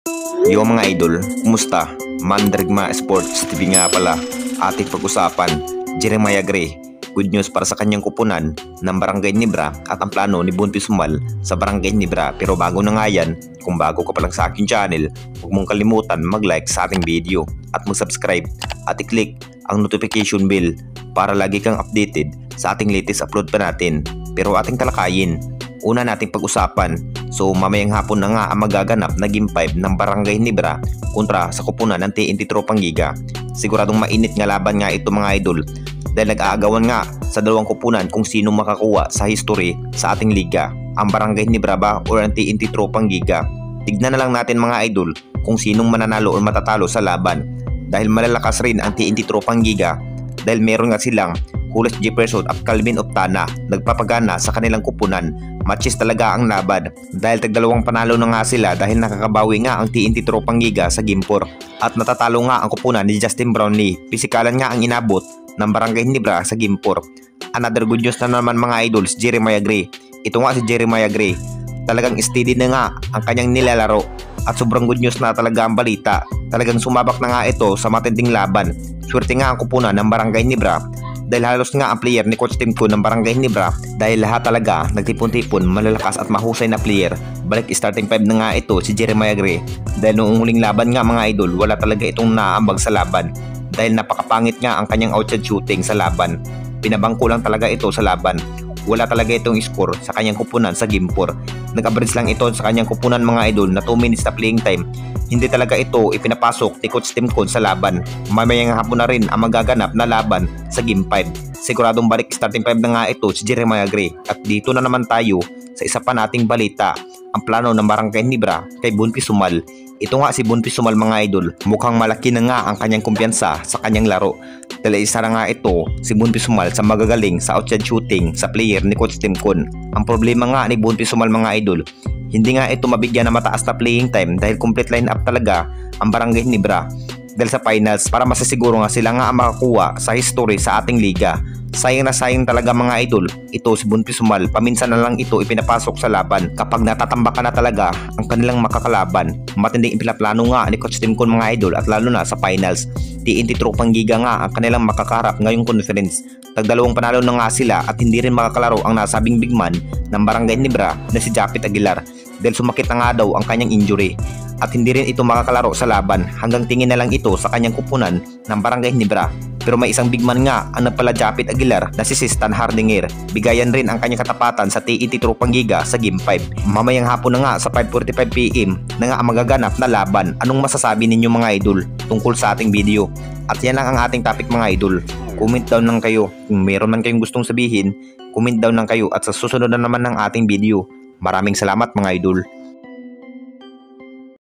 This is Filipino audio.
Yo mga idol, kumusta? Mandirigma Sports TV nga pala. Ating pag-usapan, Jeremiah Gray. Good news para sa kanyang kupunan ng Barangay Nibra at ang plano ni Bunty Sumal sa Barangay Nibra. Pero bago na nga yan, kung bago ka pa lang sa aking channel, huwag mong kalimutan mag-like sa ating video at mag-subscribe at i-click ang notification bell para lagi kang updated sa ating latest upload pa natin. Pero ating talakayin, una nating pag-usapan. So mamayang hapon na nga ang magaganap na Game 5 ng Barangay Nibra kontra sa kupunan ng TNT Tropang Giga. Siguradong mainit nga laban nga ito mga idol dahil nag-aagawan nga sa dalawang kupunan kung sino makakuha sa history sa ating liga, ang Barangay Nibra ba o ang TNT Tropang Giga. Tignan na lang natin mga idol kung sinong mananalo o matatalo sa laban dahil malalakas rin ang TNT Tropang Giga dahil meron nga silang Jules Jefferson at Calvin Optana nagpapagana sa kanilang kupunan. Matches talaga ang laban dahil tagdalawang panalo na nga sila dahil nakakabawi nga ang TNT Tropang Giga sa Game 4 at natatalo nga ang kupunan ni Justin Brownlee. Pisikalan nga ang inabot ng Barangay Nibra sa Game 4. Another good news na naman mga idols, Jeremiah Gray. Ito nga si Jeremiah Gray, talagang steady na nga ang kanyang nilalaro at sobrang good news na talaga ang balita. Talagang sumabak na nga ito sa matinding laban. Swerte nga ang kupunan ng Barangay Nibra dahil halos nga ang player ni Coach Tim Ko ng Barangay Nibra dahil lahat talaga nagtipon-tipon malalakas at mahusay na player. Balik starting 5 na nga ito si Jeremiah Gray dahil noong huling laban nga mga idol wala talaga itong naambag sa laban dahil napakapangit nga ang kanyang outside shooting sa laban. Pinabangko lang talaga ito sa laban. Wala talaga itong score sa kanyang kupunan sa Game 4. Nag-average lang ito sa kanyang kupunan mga idol na 2 minutes na playing time. Hindi talaga ito ipinapasok ni Coach Tim Con sa laban. Mamayang hapon na rin ang magaganap na laban sa Game 5. Siguradong balik starting 5 na nga ito si Jeremiah Gray. At dito na naman tayo sa isa pa nating balita, ang plano ng Barangay Nibra kay Bunty Sumal. Ito nga si Bunty Sumal mga idol, mukhang malaki na nga ang kanyang kumpiyansa sa kanyang laro. Dahil isa na nga ito si Bunty Sumal sa magagaling sa outside shooting sa player ni Coach Tim Con. Ang problema nga ni Bunty Sumal mga idol, hindi nga ito mabigyan ng mataas na playing time dahil complete line up talaga ang Barangay Nibra dahil sa finals para masasiguro nga sila nga ang makakuha sa history sa ating liga. Sayang na sayang talaga mga idol, ito si Bunty Sumal, paminsan na lang ito ipinapasok sa laban kapag natatambakan na talaga ang kanilang makakalaban. Matinding ipinaplano nga ni Coach Tim Con mga idol at lalo na sa finals. TNT Tropang Giga nga ang kanilang makakaharap ngayong conference. Tagdalawang panalo na nga sila at hindi rin makakalaro ang nasabing big man ng Barangay Nibra na si Japit Aguilar dahil sumakit na nga daw ang kanyang injury at hindi rin ito makakalaro sa laban hanggang tingin na lang ito sa kanyang kupunan ng Barangay Nibra. Pero may isang big man nga ang nagpala Japit Aguilar na si Stan Hardinger. Bigayan rin ang kanyang katapatan sa TNT Tropang Giga sa Game 5. Mamayang hapon na nga sa 5:45 PM na nga ang magaganap na laban. Anong masasabi ninyo mga idol tungkol sa ating video? At yan lang ang ating topic mga idol. Comment down lang kayo kung meron man kayong gustong sabihin. Comment down lang kayo at sa susunod na naman ng ating video. Maraming salamat mga idol.